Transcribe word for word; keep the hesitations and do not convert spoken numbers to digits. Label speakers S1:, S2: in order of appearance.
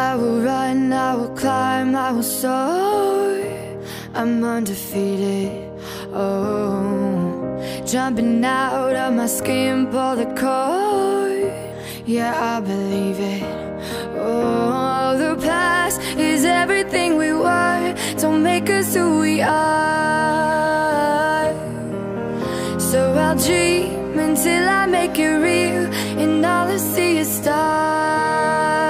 S1: I will run, I will climb, I will soar. I'm undefeated, oh. Jumping out of my skin, pull the cord. Yeah, I believe it. Oh, the past is everything we were. Don't make us who we are. So I'll dream until I make it real, and all I see is stars.